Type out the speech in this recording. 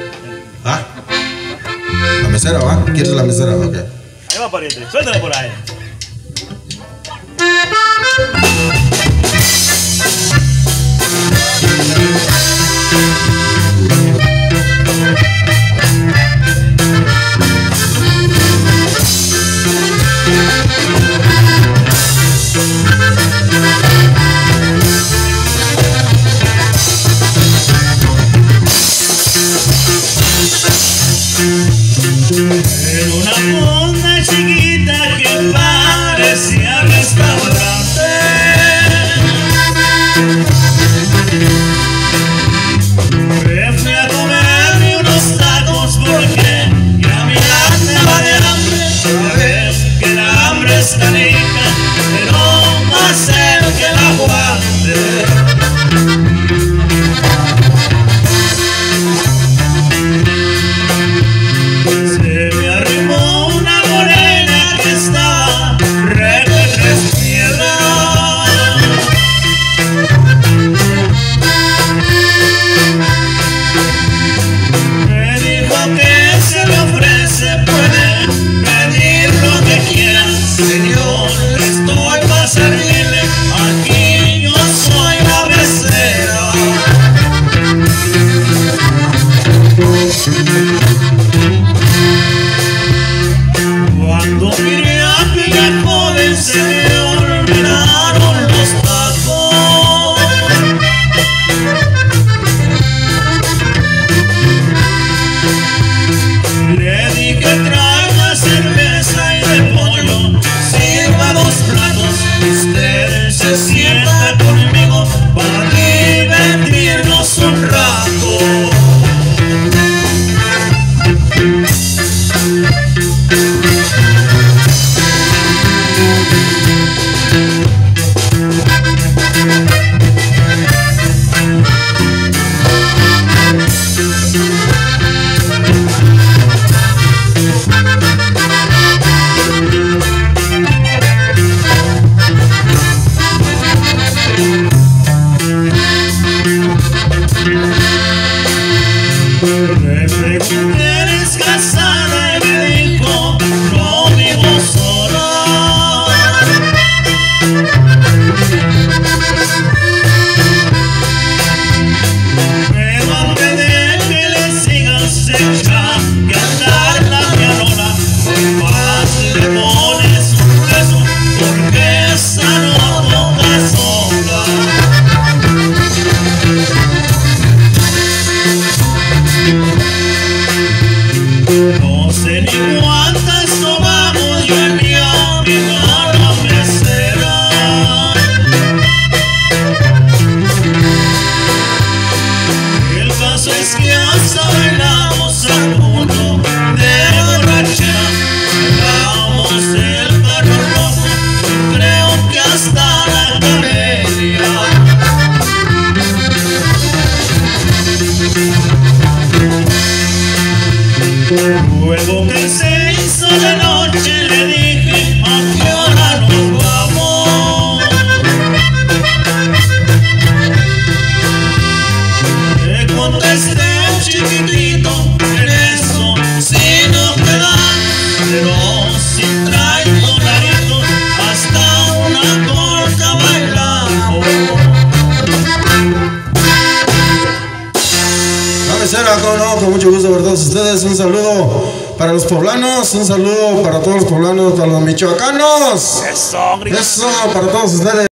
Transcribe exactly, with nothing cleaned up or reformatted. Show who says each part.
Speaker 1: ¿Ah? ¿La mesera va? ¿Quieres la mesera? Ok.
Speaker 2: Ahí va, pariente. Suéltale por ahí. En una fonda chiquita que parecía restaurante, me fui a comerme unos tacos porque ya mi andaba de hambre. Sabes que la hambre es canija, pero más el que la aguante. Señor, estoy para servirle, aquí yo soy la mesera. Cuando miré a aquella joven se me olvidaron los tacos. Le dije traiga cerveza y de pollo, sirva dos platos, usted se sienta conmigo para divertirnos un rato. Me pregunté, ¿eres casada? Y me dijo, no vivo sola. Pero antes de que le sigas se echa que andar la pianola. Más le pones un beso porque esa no toca sola. No sé ni cuántas tomamos, yo envié a mi mano mesera. El caso es que hasta bailamos a punto de borrachera. Damos el carro rojo, creo que hasta la camelia. Luego que se hizo de noche le dije, ¿a qué hora nos vamos? Le contesté chiquitito, en eso sí nos quedan, pero si traes dolaritos hasta una corta bailamos.
Speaker 1: La mesera, cómo no, con mucho gusto para todos ustedes. Un saludo para los poblanos, un saludo para todos los poblanos, para los michoacanos.
Speaker 2: Eso,
Speaker 1: Eso, para todos ustedes.